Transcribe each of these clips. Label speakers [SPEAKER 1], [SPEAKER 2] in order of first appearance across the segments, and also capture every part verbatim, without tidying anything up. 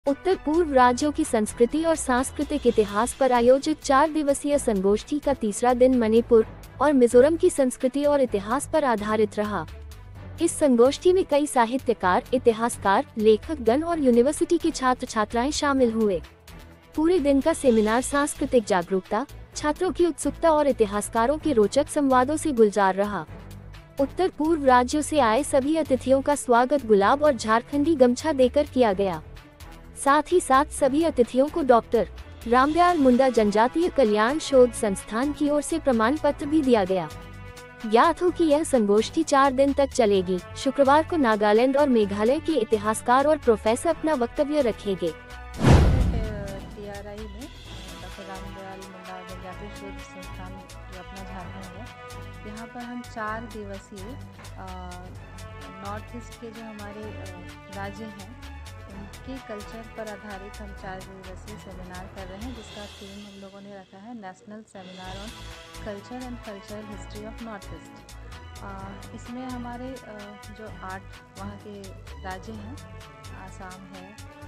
[SPEAKER 1] उत्तर पूर्व राज्यों की संस्कृति और सांस्कृतिक इतिहास पर आयोजित चार दिवसीय संगोष्ठी का तीसरा दिन मणिपुर और मिजोरम की संस्कृति और इतिहास पर आधारित रहा। इस संगोष्ठी में कई साहित्यकार, इतिहासकार, लेखकगण और यूनिवर्सिटी के छात्र छात्राएं शामिल हुए। पूरे दिन का सेमिनार सांस्कृतिक जागरूकता, छात्रों की उत्सुकता और इतिहासकारों के रोचक संवादों से गुलजार रहा। उत्तर पूर्व राज्यों से आए सभी अतिथियों का स्वागत गुलाब और झारखंडी गमछा देकर किया गया। साथ ही साथ सभी अतिथियों को डॉक्टर रामदयाल मुंडा जनजातीय कल्याण शोध संस्थान की ओर से प्रमाण पत्र भी दिया गया। ज्ञात हो कि यह संगोष्ठी चार दिन तक चलेगी। शुक्रवार को नागालैंड और मेघालय के इतिहासकार और प्रोफेसर अपना वक्तव्य रखेंगे।
[SPEAKER 2] टीआरआई में डॉक्टर रामदयाल मुंडा जनजातीय शोध संस्थान जो अपना झारखंड है, यहाँ पर हम चार दिवसीय नॉर्थ ईस्ट के जो हमारे राज्य हैं उनके कल्चर पर आधारित हम चार दिवसीय सेमिनार कर रहे हैं, जिसका थीम हम लोगों ने रखा है national seminar on culture and cultural history of north east. इसमें हमारे जो आठ वहाँ के राज्य हैं, आसाम है,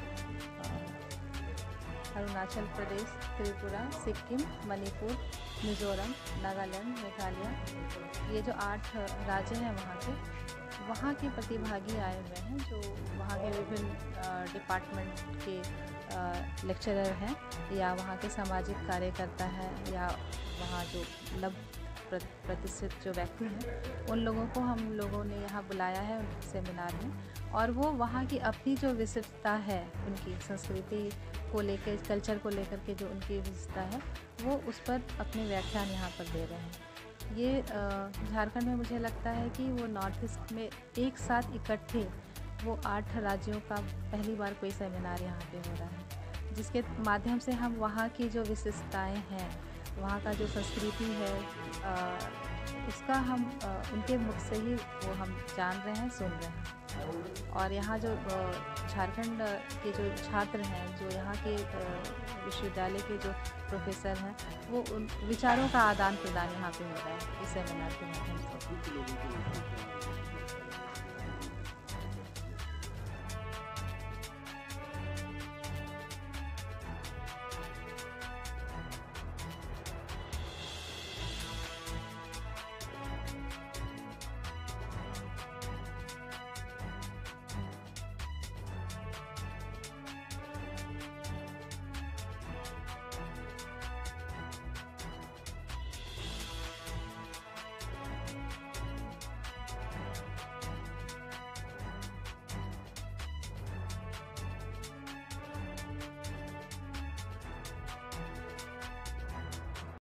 [SPEAKER 2] अरुणाचल प्रदेश, त्रिपुरा, सिक्किम, मणिपुर, मिजोरम, नागालैंड, मेघालय, ये जो आठ राज्य हैं वहाँ के वहाँ के प्रतिभागी आए हुए हैं, जो वहाँ के विभिन्न डिपार्टमेंट के लेक्चरर हैं या वहाँ के सामाजिक कार्यकर्ता हैं या वहाँ जो लब प्रतिष्ठित जो व्यक्ति हैं, उन लोगों को हम लोगों ने यहाँ बुलाया है सेमिनार में, और वो वहाँ की अपनी जो विशिष्टता है, उनकी संस्कृति को लेकर, कल्चर को लेकर के जो उनकी विशिष्टता है, वो उस पर अपने व्याख्यान यहाँ पर दे रहे हैं। ये झारखंड में मुझे लगता है कि वो नॉर्थ ईस्ट में एक साथ इकट्ठे वो आठ राज्यों का पहली बार कोई सेमिनार यहाँ पे हो रहा है, जिसके माध्यम से हम वहाँ की जो विशेषताएं हैं, वहाँ का जो संस्कृति है, आ, उसका हम आ, उनके मुख से ही वो हम जान रहे हैं, सुन रहे हैं। और यहाँ जो झारखंड के जो छात्र हैं, जो यहाँ के विश्वविद्यालय के जो प्रोफेसर हैं, वो उन विचारों का आदान प्रदान यहाँ पे हो रहा है इस सेमिनार के माध्यम से।